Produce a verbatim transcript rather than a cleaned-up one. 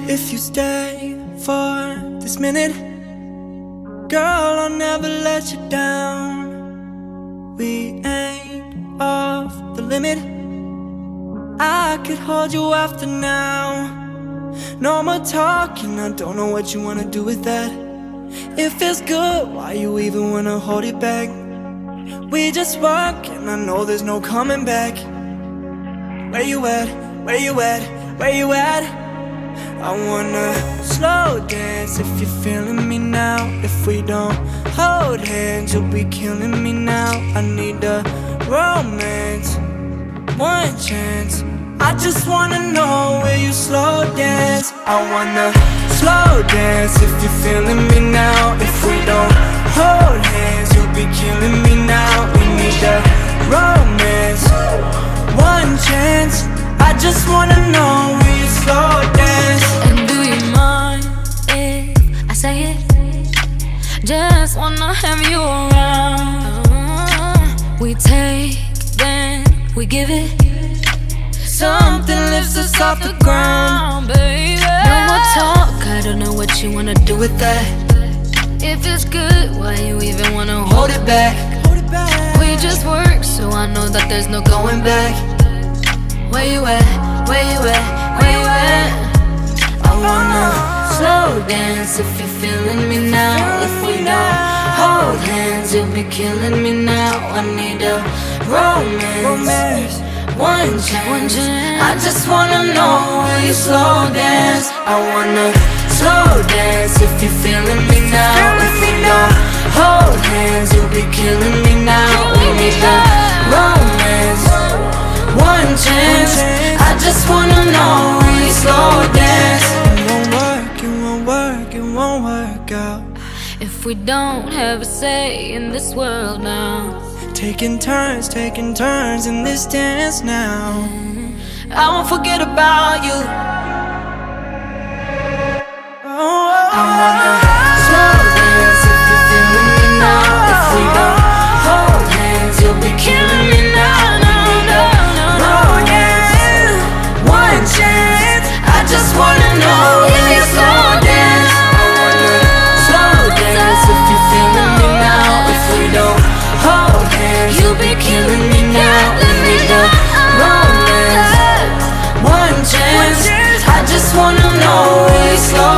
If you stay for this minute, girl, I'll never let you down. We ain't off the limit. I could hold you after now. No more talking, I don't know what you wanna do with that. It feels good, why you even wanna hold it back? We just walk and I know there's no coming back. Where you at, where you at, where you at? I wanna slow dance if you're feeling me now. If we don't hold hands, you'll be killing me now. I need a romance, one chance. I just wanna know where you slow dance. I wanna slow dance if you're feeling me now. If we don't hold hands, you'll be killing me now. We need a romance, one chance. I just wanna know where you slow dance. And do you mind if I say it? Just wanna have you around. We take, then we give it. Something lifts us off the ground, baby. No more talk, I don't know what you wanna do with that. If it's good, why you even wanna hold it back? We just work, so I know that there's no going back. Where you at, where you at, where you at? I wanna slow dance if you're feeling me now. If we don't hold hands, you'll be killing me now. I need a romance, one chance. I just wanna know where you slow dance. I wanna slow dance if you're feeling me now. If we don't hold hands, you'll be killing me now. We need a romance, one chance. I just wanna know where you slow dance. It won't work, it won't work, it won't work out if we don't have a say in this world now. Taking turns, taking turns in this dance now. I won't forget about you. Oh, I wanna slow dance if you're feeling me now. If we don't hold hands, you'll be killing me now. No, no, no, no. One chance. I just wanna know if you slow dance. I wanna slow dance if you're feeling me now. If we don't hold hands, you'll be killing me now. we need a romance, one chance. I just wanna know where you slow